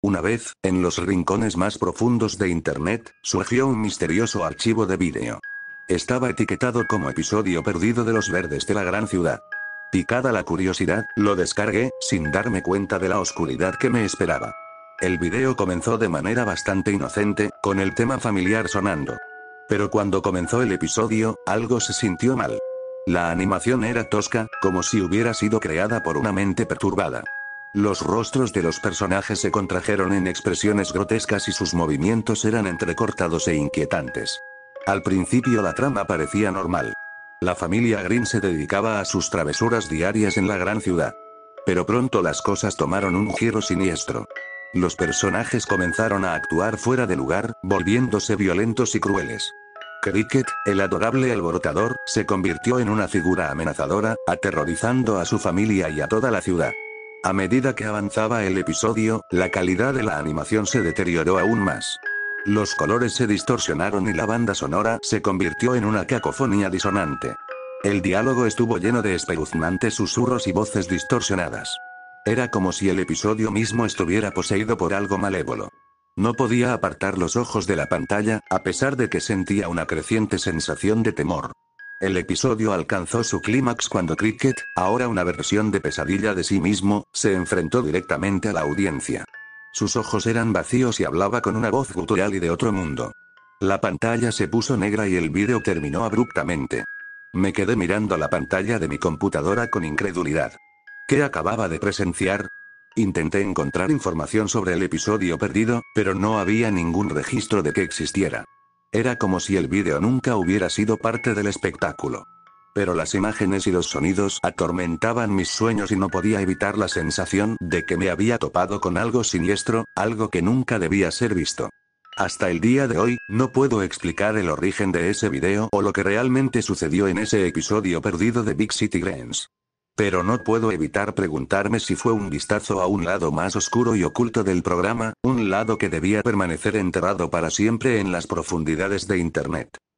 Una vez, en los rincones más profundos de Internet, surgió un misterioso archivo de vídeo. Estaba etiquetado como episodio perdido de Los Verdes de la Gran Ciudad. Picada la curiosidad, lo descargué, sin darme cuenta de la oscuridad que me esperaba. El video comenzó de manera bastante inocente, con el tema familiar sonando. Pero cuando comenzó el episodio, algo se sintió mal. La animación era tosca, como si hubiera sido creada por una mente perturbada. Los rostros de los personajes se contrajeron en expresiones grotescas y sus movimientos eran entrecortados e inquietantes. Al principio la trama parecía normal. La familia Green se dedicaba a sus travesuras diarias en la gran ciudad. Pero pronto las cosas tomaron un giro siniestro. Los personajes comenzaron a actuar fuera de lugar, volviéndose violentos y crueles. Cricket, el adorable alborotador, se convirtió en una figura amenazadora, aterrorizando a su familia y a toda la ciudad. A medida que avanzaba el episodio, la calidad de la animación se deterioró aún más. Los colores se distorsionaron y la banda sonora se convirtió en una cacofonía disonante. El diálogo estuvo lleno de espeluznantes susurros y voces distorsionadas. Era como si el episodio mismo estuviera poseído por algo malévolo. No podía apartar los ojos de la pantalla, a pesar de que sentía una creciente sensación de temor. El episodio alcanzó su clímax cuando Cricket, ahora una versión de pesadilla de sí mismo, se enfrentó directamente a la audiencia. Sus ojos eran vacíos y hablaba con una voz gutural y de otro mundo. La pantalla se puso negra y el vídeo terminó abruptamente. Me quedé mirando la pantalla de mi computadora con incredulidad. ¿Qué acababa de presenciar? Intenté encontrar información sobre el episodio perdido, pero no había ningún registro de que existiera. Era como si el vídeo nunca hubiera sido parte del espectáculo. Pero las imágenes y los sonidos atormentaban mis sueños y no podía evitar la sensación de que me había topado con algo siniestro, algo que nunca debía ser visto. Hasta el día de hoy, no puedo explicar el origen de ese video o lo que realmente sucedió en ese episodio perdido de Big City Greens. Pero no puedo evitar preguntarme si fue un vistazo a un lado más oscuro y oculto del programa, un lado que debía permanecer enterrado para siempre en las profundidades de Internet.